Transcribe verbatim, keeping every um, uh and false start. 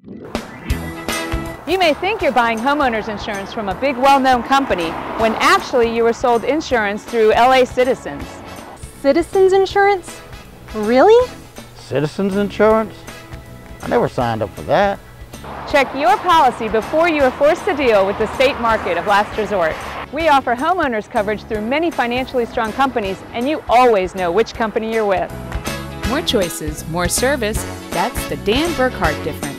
You may think you're buying homeowners insurance from a big, well-known company when actually you were sold insurance through L A Citizens. Citizens Insurance? Really? Citizens Insurance? I never signed up for that. Check your policy before you are forced to deal with the state market of last resort. We offer homeowners coverage through many financially strong companies, and you always know which company you're with. More choices, more service, that's the Dan Burkhart difference.